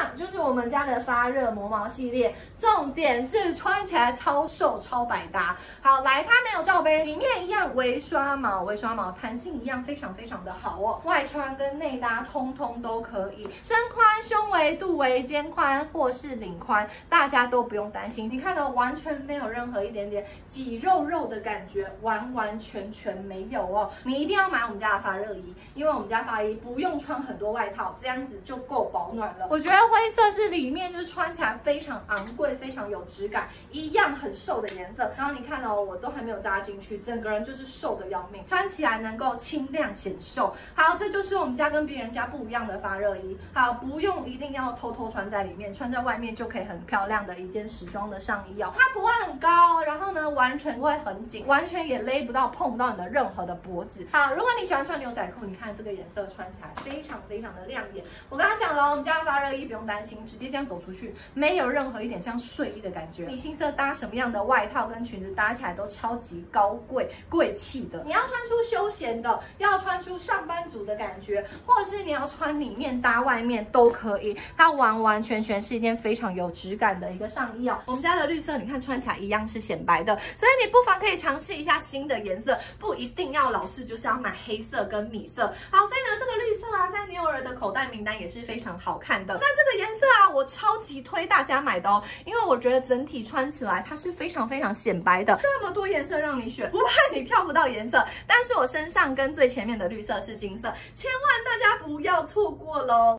样，就是我们家的发热磨毛系列，重点是穿起来超瘦超百搭。好，来，它没有罩杯，里面一样微刷毛，弹性一样非常非常的好哦。外穿跟内搭通通都可以，身宽、胸围、肚围、肩宽或是领宽，大家都不用担心。你看到完全没有任何一点点挤肉肉的感觉，完完全全没有哦。你一定要买我们家的发热衣，因为我们家发热衣不用穿很多外套，这样子就够保暖了。我觉得灰色是里面就是穿起来非常昂贵、非常有质感，一样很瘦的颜色。然后你看哦，我都还没有扎进去，整个人就是瘦的要命，穿起来能够轻量显瘦。好，这就是我们家跟别人家不一样的发热衣。好，不用一定要偷偷穿在里面，穿在外面就可以很漂亮的一件时装的上衣哦。它不会很高，然后呢完全不会很紧，完全也勒不到、碰不到你的任何的脖子。好，如果你喜欢穿牛仔裤，你看这个颜色穿起来非常非常的亮眼。我刚刚讲了，我们家的发热衣不用担心，直接这样走出去，没有任何一点像睡衣的感觉。你新色搭什么样的外套跟裙子搭起来都超级高贵、贵气的。你要穿出休闲的，要穿出上班族的感觉，或者是你要穿里面搭外面都可以。它完完全全是一件非常有质感的一个上衣哦。我们家的绿色，你看穿起来一样是显白的，所以你不妨可以尝试一下新的颜色，不一定要老是就是要买黑色跟米色。好，所以呢，这个绿色啊，在牛儿的口袋名单也是非常好看的。那这个颜色啊，我超级推大家买的哦，因为我觉得整体穿起来它是非常非常显白的，这么多颜色让你选，不怕你挑不到颜色。但是我身上跟最前面的绿色是金色，千万大家不要错过喽。